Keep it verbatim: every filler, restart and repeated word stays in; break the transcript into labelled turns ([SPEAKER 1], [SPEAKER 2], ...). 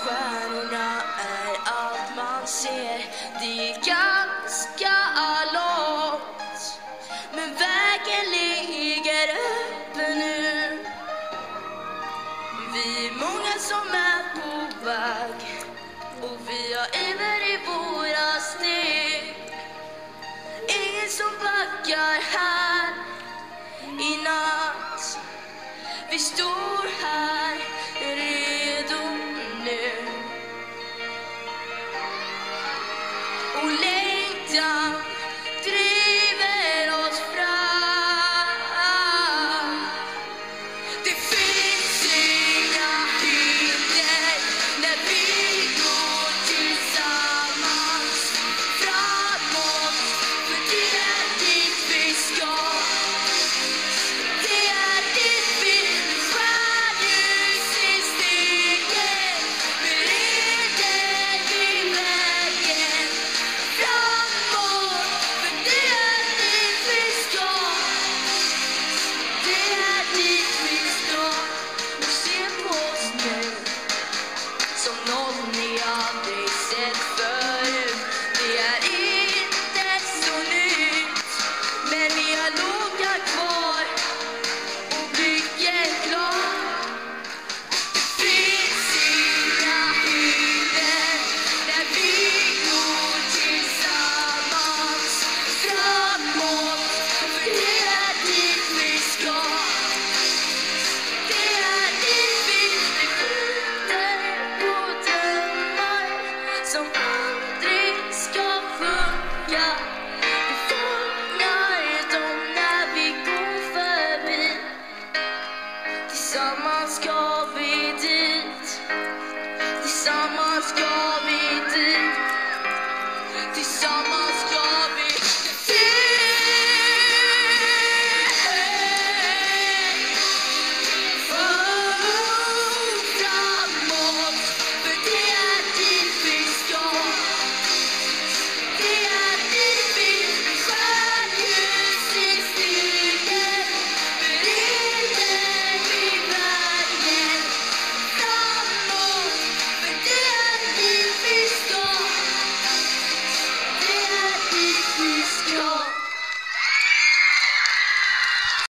[SPEAKER 1] stjärnorna är allt man ser. Det är ganska långt, men vägen ligger öppen nu. Vi är många som är på väg, och vi har iver i våra steg. Ingen som backar här i natt. Vi står här redo nu, och längtan driver oss fram. Det finns inga hinder när vi går tillsammans framåt, för det är dit vi ska. Det är dit vi skär ljus i stegen, bereder vi vägen framåt, för det är dit vi ska. Det är dit vi ska. Och se på oss nu som någon ni aldrig sett förut. Det är inte så nytt, men vi har långt kvar och blicken klar. Det finns inga hinder när vi går tillsammans framåt, för det är dit vi ska. Det är dit vi skjuter på drömmar som aldrig ska funka. Vi fångar dem när vi går förbi. Tillsammans ska vi dit. Tillsammans